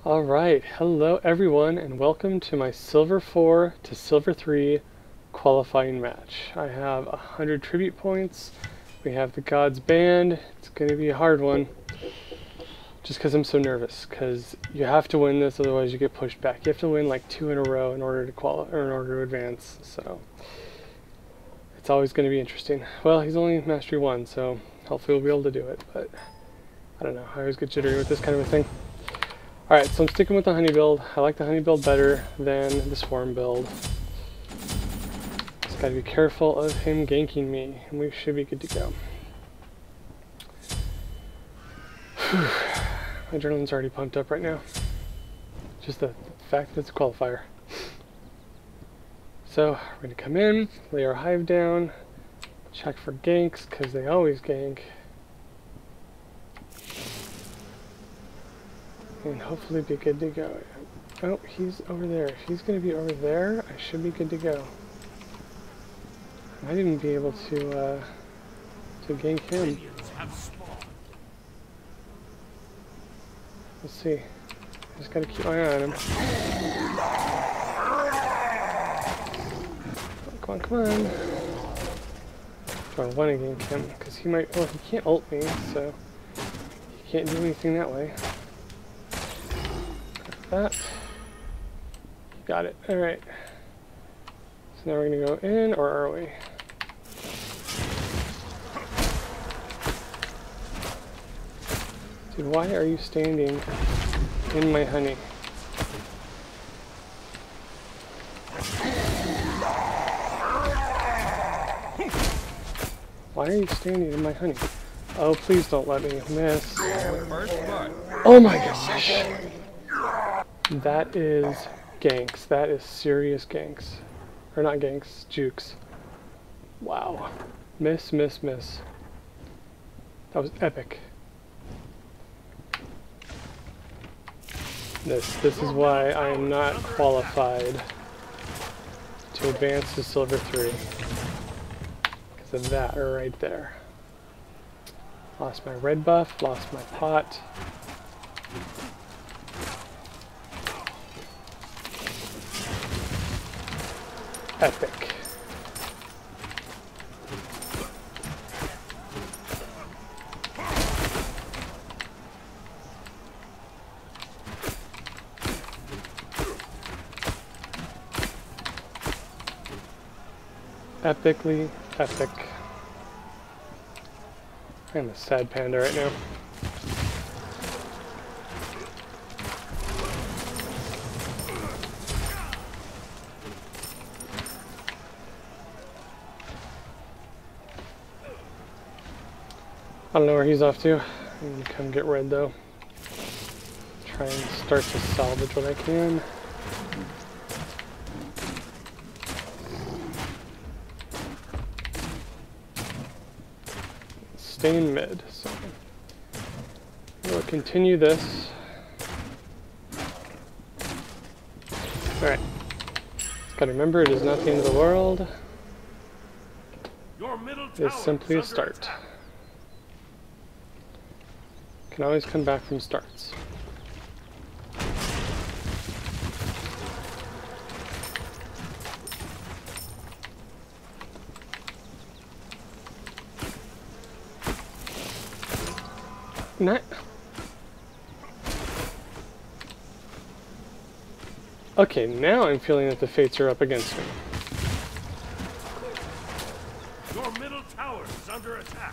Alright, hello everyone and welcome to my Silver 4 to Silver 3 qualifying match. I have 100 tribute points, we have the Gods Band. It's going to be a hard one just because I'm so nervous, because you have to win this, otherwise you get pushed back. You have to win like 2 in a row in order to qualify, or in order to advance, so it's always going to be interesting. Well, he's only Mastery 1, so hopefully we'll be able to do it, but I don't know, I always get jittery with this kind of a thing. Alright, so I'm sticking with the honey build. I like the honey build better than the swarm build. Just gotta be careful of him ganking me, and we should be good to go. Whew. My adrenaline's already pumped up right now. Just the fact that it's a qualifier. So, we're gonna come in, lay our hive down, check for ganks, because they always gank. And hopefully be good to go. Oh, he's over there. If he's going to be over there, I should be good to go. I might even be able to gank him. Let's see. I just got to keep my eye on him. Come on, come on. Do I want to gank him? Because he might... Well, he can't ult me, so he can't do anything that way. That. Got it. Alright. So now we're going to go in, or are we? Dude, why are you standing in my honey? Why are you standing in my honey? Oh, please don't let me miss. Oh my gosh! That is ganks. That is serious ganks. Or not ganks, jukes. Wow. Miss, miss, miss. That was epic. This is why I am not qualified to advance to Silver 3. Because of that right there. Lost my red buff, lost my pot. Epic. Epically epic. I'm a sad panda right now. I don't know where he's off to. I'm gonna come get red though. Try and start to salvage what I can. Stay in mid, so we'll continue this. Alright. Just gotta remember, it is not the end of the world. It is simply a start. Can always come back from starts. Not. Okay, now I'm feeling that the fates are up against me. Your middle tower is under attack.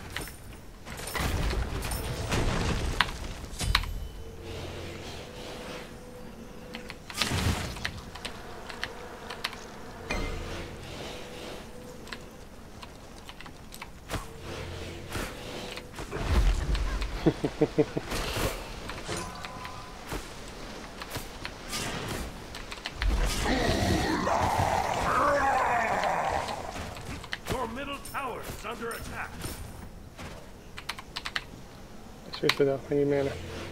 Your middle tower is under attack. Seriously though, I need mana.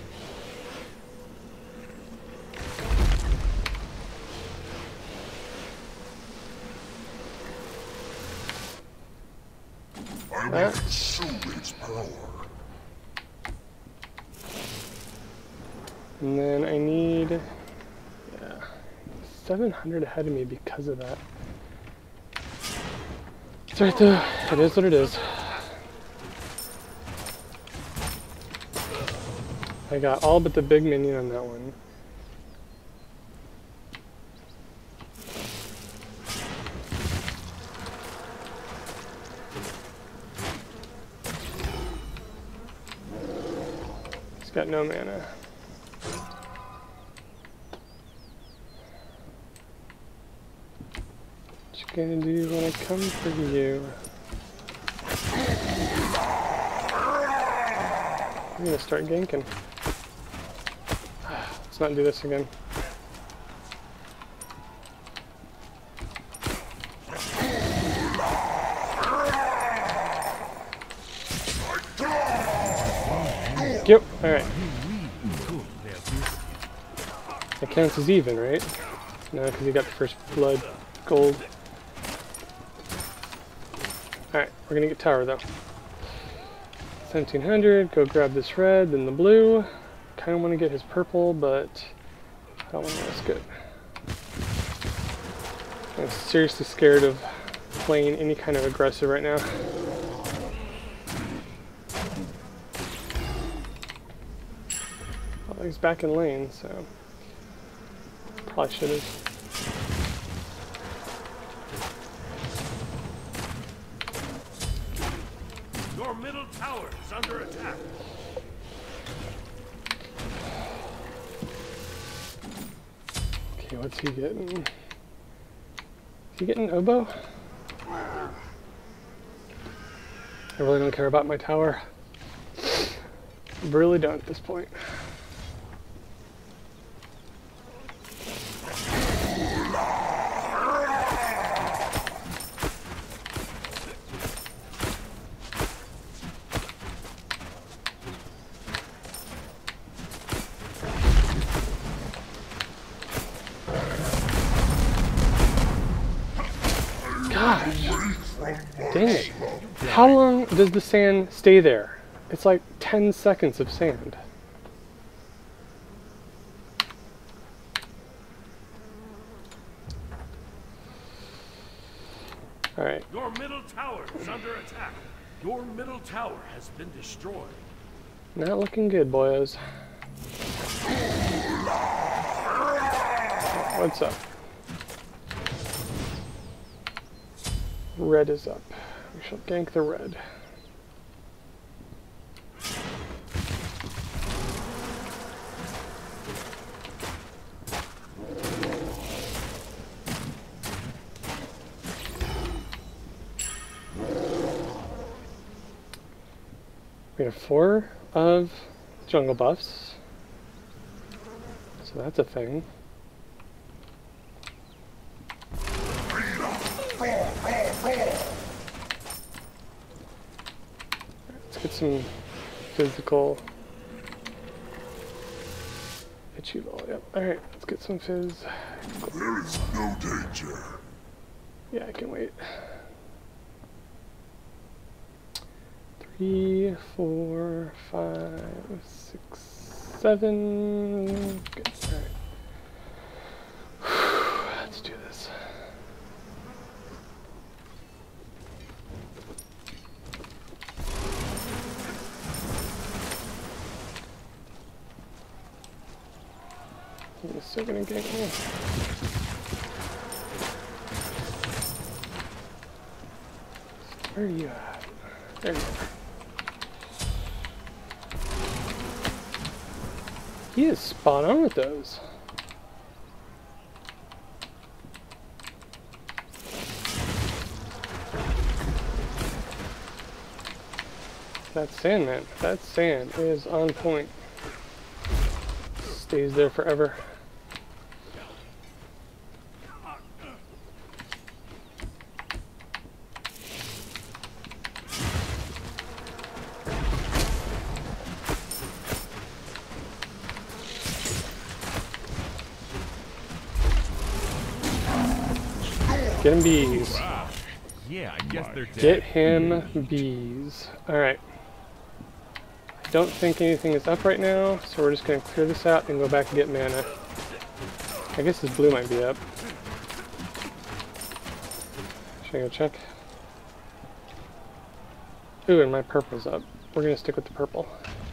I will consume its power. And then I need, yeah, 700 ahead of me because of that. It's right though. It is what it is. I got all but the big minion on that one. He's got no mana. What you gonna do when I come for you? I'm gonna start ganking. Let's not do this again. Yep, alright. That counts as even, right? No, because he got the first blood gold. Alright, we're gonna get tower though. 1700, go grab this red, then the blue. Kind of want to get his purple, but I don't want to risk it. I'm seriously scared of playing any kind of aggressive right now. Well, he's back in lane, so probably should have. Your middle tower is under attack. Okay, what's he getting? Is he getting oboe? I really don't care about my tower. I really don't at this point. Gosh, dang it. How long does the sand stay there? It's like 10 seconds of sand. Alright. Your middle tower is under attack. Your middle tower has been destroyed. Not looking good, boyos. What's up? Red is up. We shall gank the red. We have 4 of jungle buffs, so that's a thing. Let's get some physical. Hit you all. Yep. All right. Let's get some fizz. There is no danger. Yeah, I can wait. 3, 4, 5, 6, 7. Good. All right. Let's do this. He's still gonna gank me. Where are you at? There you are. He is spot on with those. That sand, man. That sand is on point. Stays there forever. Get him bees. Yeah, I guess they're dead. Get him bees. Alright. don't think anything is up right now, so we're just going to clear this out and go back and get mana. I guess his blue might be up. Should I go check? Ooh, and my purple's up. We're going to stick with the purple.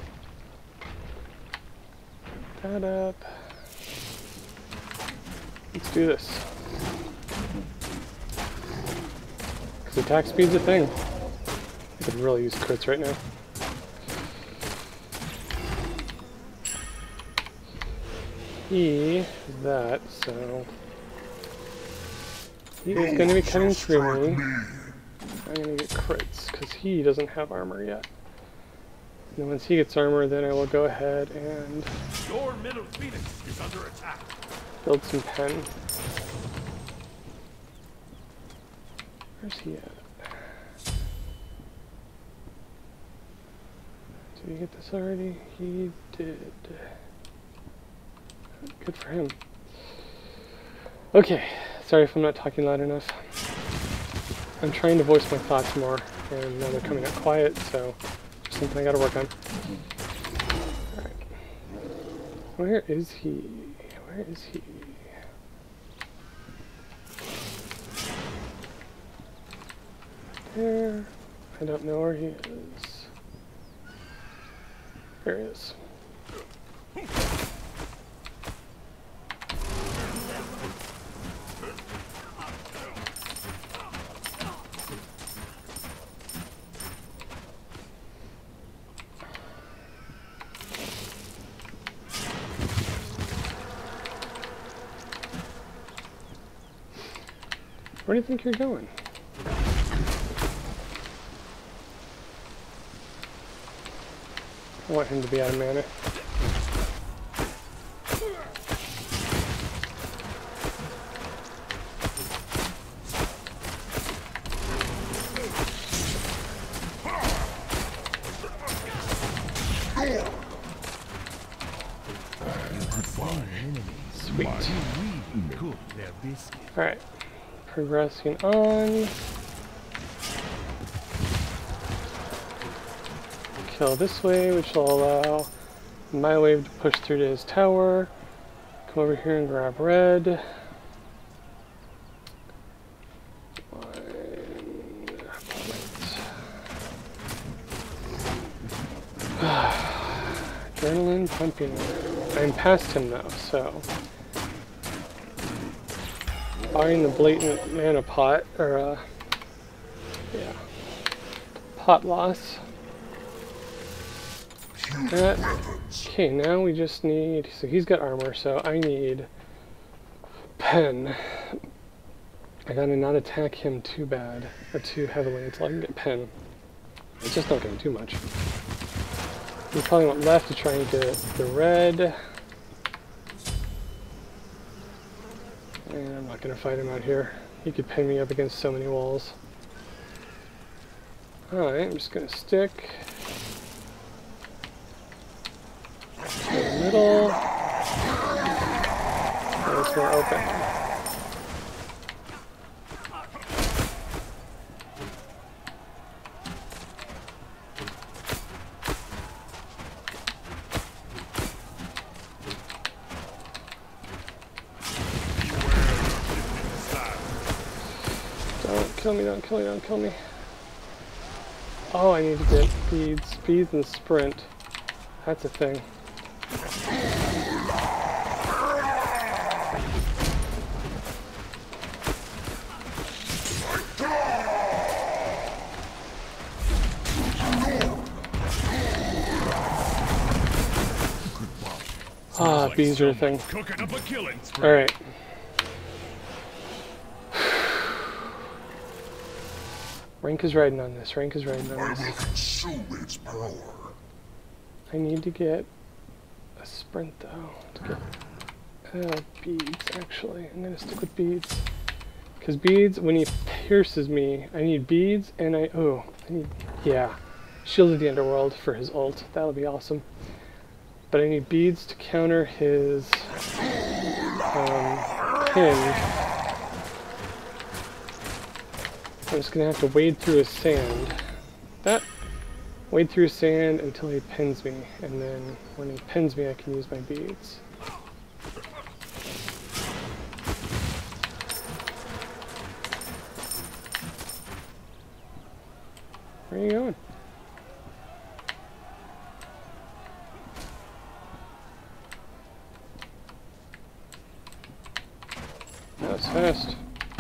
That up. Let's do this. Because attack speed's a thing. I could really use crits right now. He is that, so he is going to be cutting through me. I'm going to get crits, because he doesn't have armor yet. And once he gets armor, then I will go ahead and Your middle phoenix is under attack. build some pen. Where's he at? Did he get this already? He did. Good for him. Okay, sorry if I'm not talking loud enough. I'm trying to voice my thoughts more, and now they're coming out quiet, so just something I gotta work on. Alright. Where is he? Where is he? There. I don't know where he is. There he is. Where do you think you're going? I want him to be out of mana. Sweet. Alright. Progressing on. Kill this way, which will allow my wave to push through to his tower. Come over here and grab red. Adrenaline pumping. I'm past him though, so barring the blatant mana pot, or yeah, pot loss. Okay, now we just need, so he's got armor, so I need pen. I gotta not attack him too bad, or too heavily until I can get pen. It's just not gonna do much. We probably want left to try and get the red. And I'm not gonna fight him out here. He could pin me up against so many walls. Alright, I'm just gonna stick to the middle. And it's more open. Don't kill me, don't kill me, don't kill me. Oh, I need to get beads. Beads and sprint. That's a thing. Ah, bees are a thing. Alright. Rank is riding on this. Rank is riding on this. Consume its power. I need to get a sprint though. To get beads, actually. I'm gonna stick with beads. Because beads, when he pierces me, I need beads and I need, yeah. Shield of the Underworld for his ult. That'll be awesome. But I need beads to counter his pin. I'm just gonna have to wade through his sand. That wade through sand until he pins me, and then when he pins me I can use my beads. Where are you going? That was fast.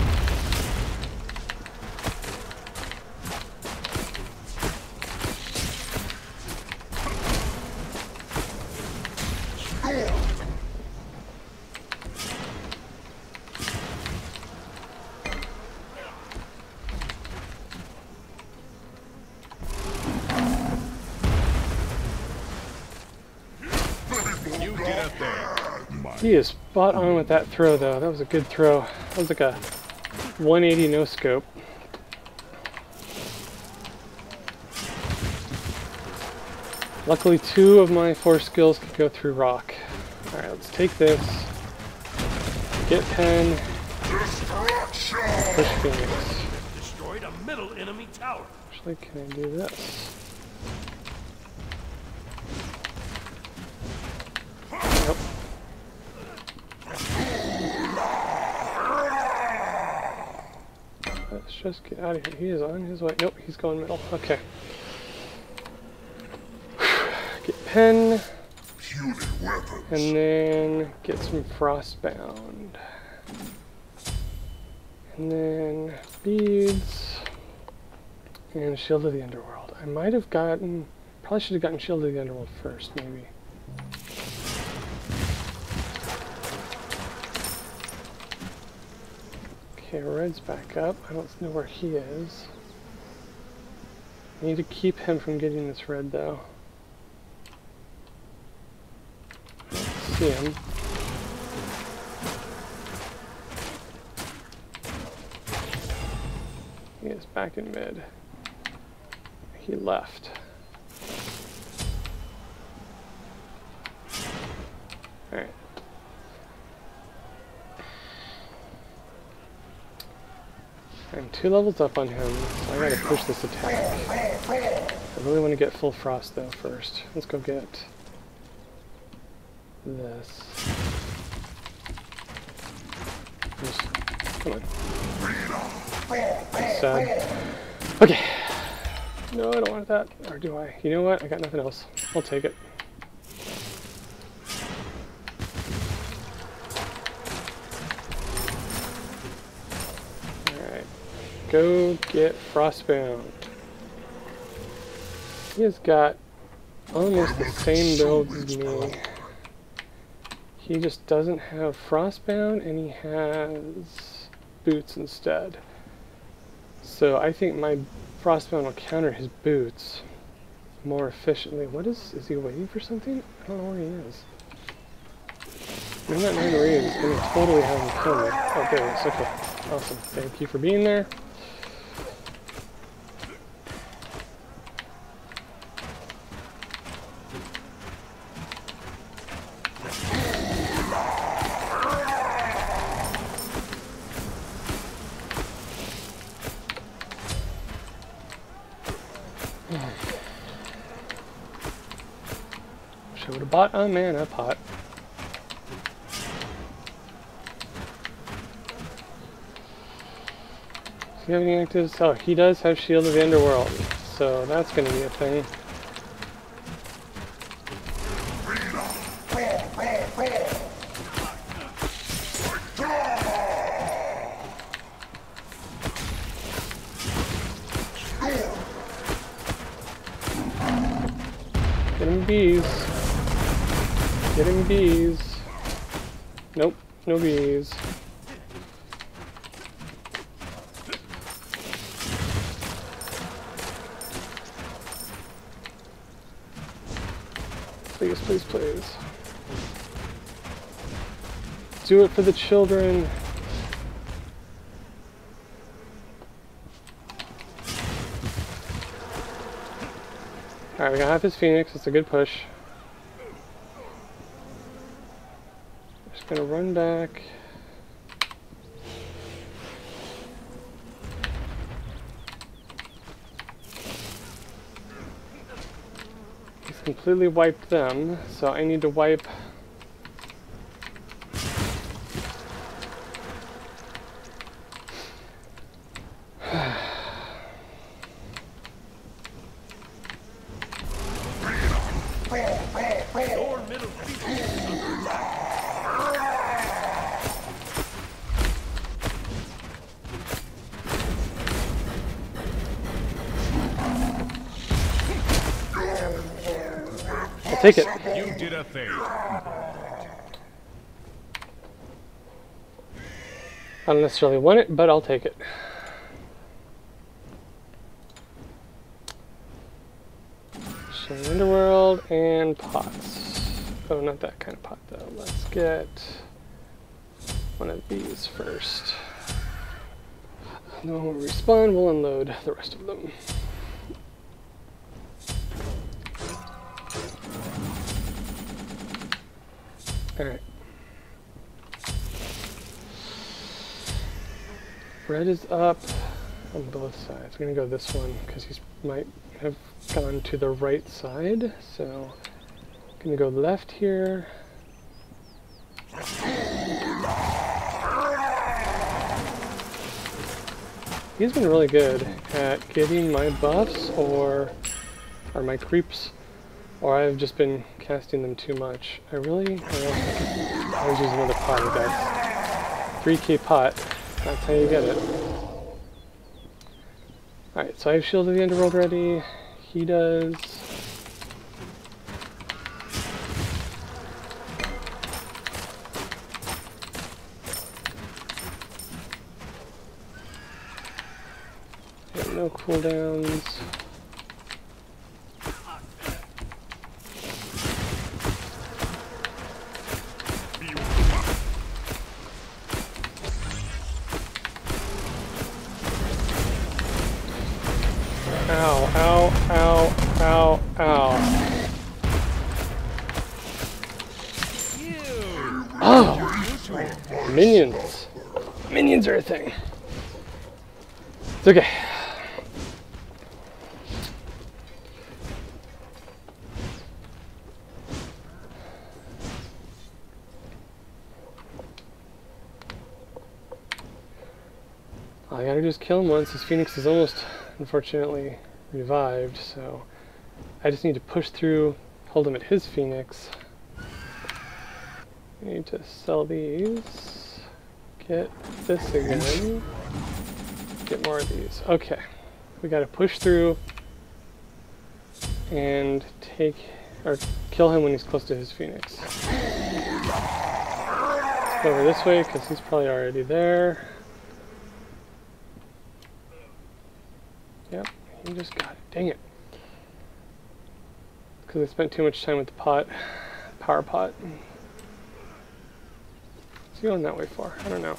He is spot on with that throw, though. That was a good throw. That was like a 180 no scope. Luckily, 2 of my 4 skills could go through rock. Alright, let's take this. Get pen. Push Phoenix. Destroyed a middle enemy tower. Actually, can I do this? Nope. Let's just get out of here. He is on his way. Nope, he's going middle. Okay. Get pen. And then get some frostbound. And then beads. And Shield of the Underworld. I might have gotten... Probably should have gotten Shield of the Underworld first, maybe. Okay, Red's back up. I don't know where he is. I need to keep him from getting this red, though. I don't see him. He is back in mid. He left. Alright. I'm 2 levels up on him, so I gotta push this attack. I really want to get full frost though first. Let's go get this. Just, come on. That's sad. Okay. No, I don't want that. Or do I? You know what? I got nothing else. I'll take it. Go get Frostbound. He has got almost the same build as me. He just doesn't have Frostbound and he has boots instead. So I think my Frostbound will counter his boots more efficiently. What is he waiting for something? I don't know where he is. I'm not knowing where he is. It's going to totally have him kill me. Oh, there he is. Okay. Awesome. Thank you for being there. Wish I would have bought a mana pot. Does he have any actives? Oh, he does have Shield of the Underworld, so that's going to be a thing. Get him bees. Get him bees. Nope, no bees. Please, please, please. Do it for the children. Alright, we got half his Phoenix. It's a good push. Just gonna run back. completely wiped them, so I need to wipe Your middle feature is under attack. I'll take it. You did a thing. I don't necessarily want it, but I'll take it. Shiny Underworld and pots. Oh, not that kind of pot though. Let's get one of these first. And then when we respawn, we'll unload the rest of them. Alright. Red is up on both sides. I'm going to go this one because he might have gone to the right side. So I'm going to go left here. He's been really good at getting my buffs or my creeps, or I've just been casting them too much. I was using another pot, you guys. 3k pot. That's how you get it. Alright, so I have Shield of the Underworld ready. He does. No cooldowns. Ow, ow, ow, ow, ow. Oh! Minions. Minions are a thing. It's okay. All I gotta do is kill him once. His Phoenix is almost, unfortunately, revived, so I just need to push through, hold him at his Phoenix. I need to sell these, get this again, get more of these. Okay, we gotta push through and kill him when he's close to his Phoenix. Go over this way because he's probably already there. Yep, he just got it. Dang it. Because I spent too much time with the pot, power pot. What's he going that way for? I don't know.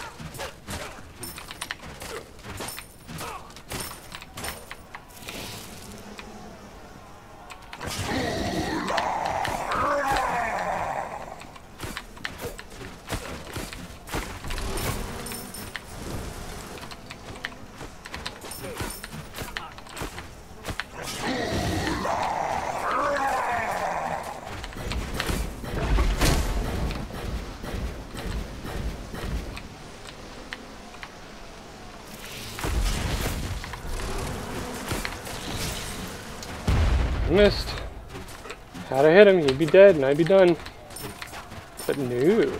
Missed. Had I hit him, he'd be dead and I'd be done. But no.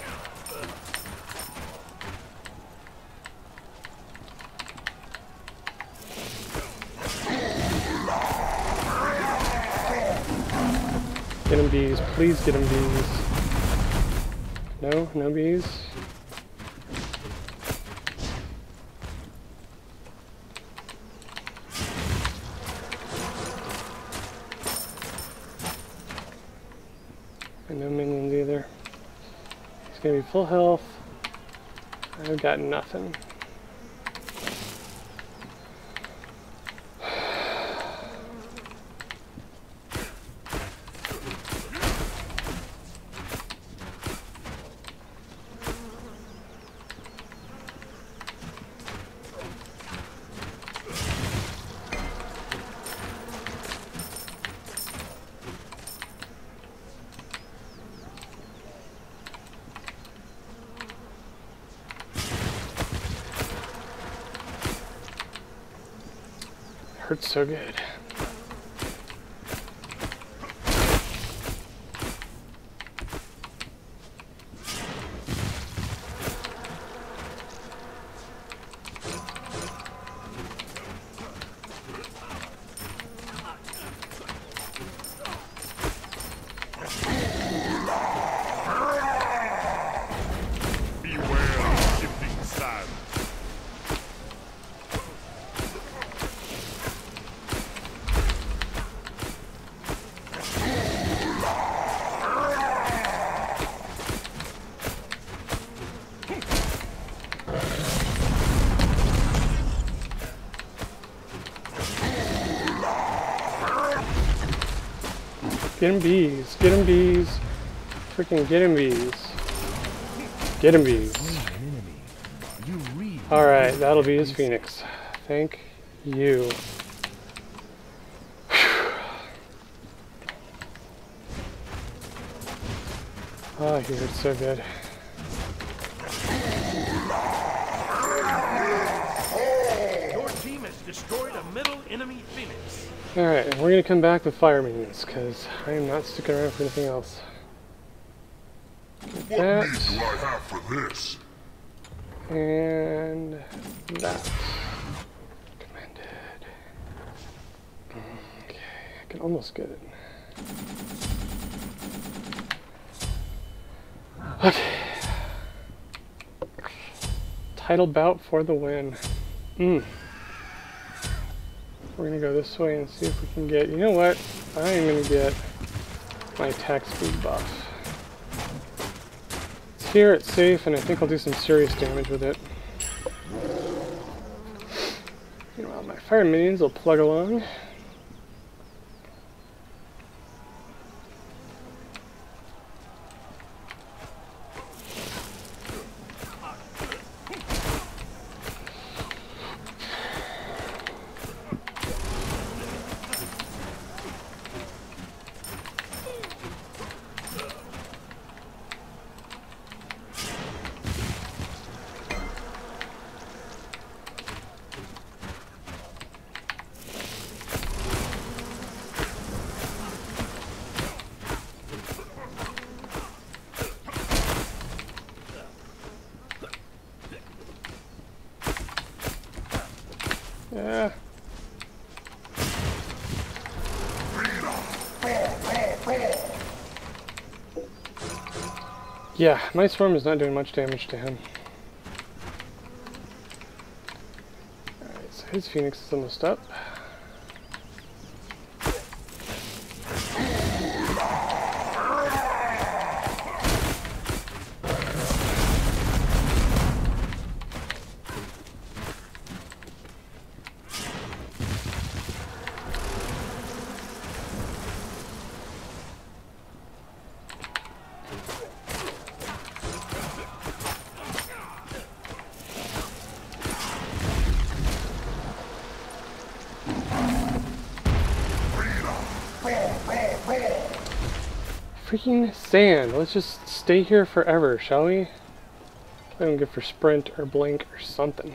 Get him bees, please get him bees. No, no bees. And no minions either. He's gonna be full health. I've got nothing. Hurts so good. Get him bees, get him bees, freaking get him bees. Get him bees. Alright, that'll be his Phoenix. Thank you. Oh, he hurts so good. Your team has destroyed a middle enemy Phoenix. Alright, and we're gonna come back with fire minions, because I am not sticking around for anything else. What need do I have for this? And that. Recommended. Okay, I can almost get it. Okay. Title bout for the win. We're gonna go this way and see if we can get, you know what? I am gonna get my attack speed buff. It's here, it's safe, and I think I'll do some serious damage with it. Meanwhile, my fire minions will plug along. Yeah. Yeah, my swarm is not doing much damage to him. Alright, so his Phoenix is almost up. Freaking sand. Let's just stay here forever, shall we? I don't go for sprint or blink or something.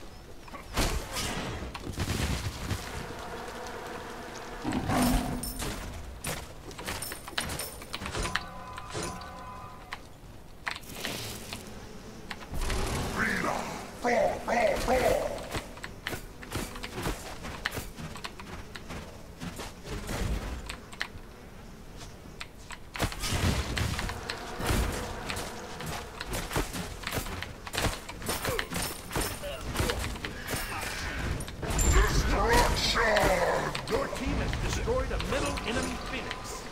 Your team has destroyed a middle enemy Phoenix.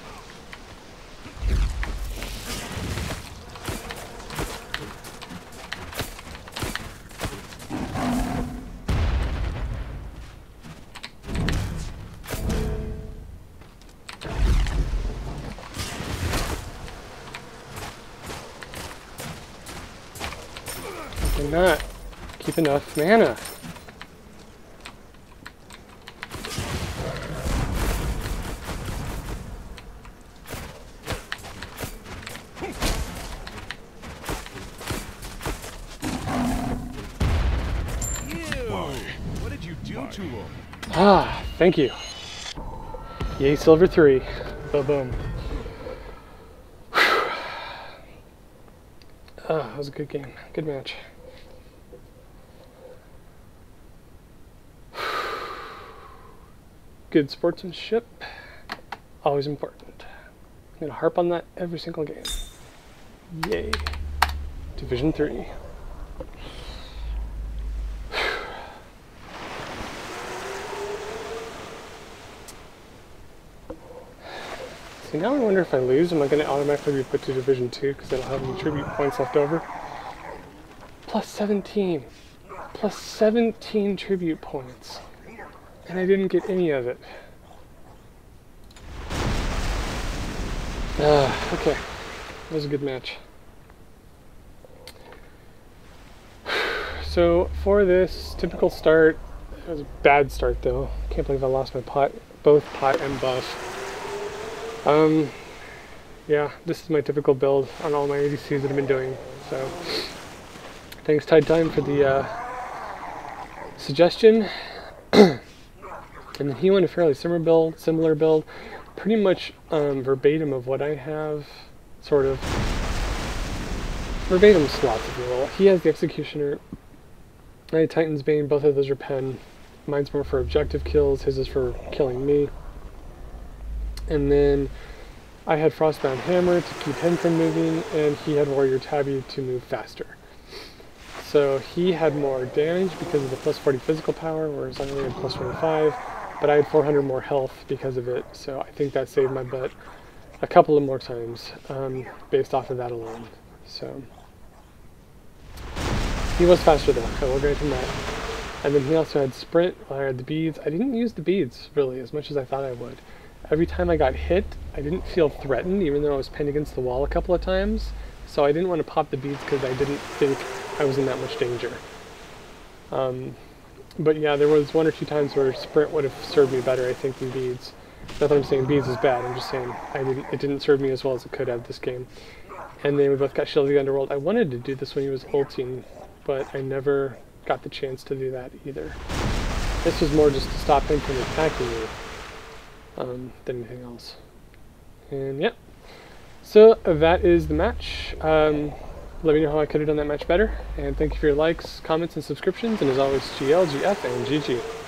Did not keep enough mana. What did you do to him? Ah, thank you. Yay, silver 3. Boom. That was a good game. Good match. Good sportsmanship. Always important. I'm going to harp on that every single game. Yay. Division 3. See, now I wonder if I lose, am I going to automatically be put to Division 2 because I don't have any tribute points left over? Plus 17. Plus 17 tribute points. And I didn't get any of it. Okay. That was a good match. So, for this typical start, it was a bad start though. Can't believe I lost my pot, both pot and buff. Yeah, this is my typical build on all my ADCs that I've been doing. So, thanks Tide Time for the suggestion. And then he went a fairly similar build, pretty much verbatim of what I have, sort of verbatim slots, if you will. He has the Executioner, I had Titan's Bane, both of those are pen. Mine's more for objective kills, his is for killing me. And then I had Frostbound Hammer to keep him from moving, and he had Warrior Tabby to move faster. So he had more damage because of the plus 40 physical power, whereas I only had plus 25, but I had 400 more health because of it, so I think that saved my butt a couple of more times based off of that alone. So he was faster though, I will grant him that. And then he also had Sprint, while I had the beads. I didn't use the beads really as much as I thought I would. Every time I got hit, I didn't feel threatened, even though I was pinned against the wall a couple of times. So I didn't want to pop the beads because I didn't think I was in that much danger. But yeah, there was one or two times where Sprint would have served me better, I think, than beads. Not that I'm saying beads is bad, I'm just saying it didn't serve me as well as it could have this game. And then we both got Shield of the Underworld. I wanted to do this when he was ulting, but I never got the chance to do that either. This was more just to stop him from attacking me than anything else. And yeah, so that is the match. Let me know how I could have done that match better, and thank you for your likes, comments, and subscriptions, and as always, GL, GF, and GG.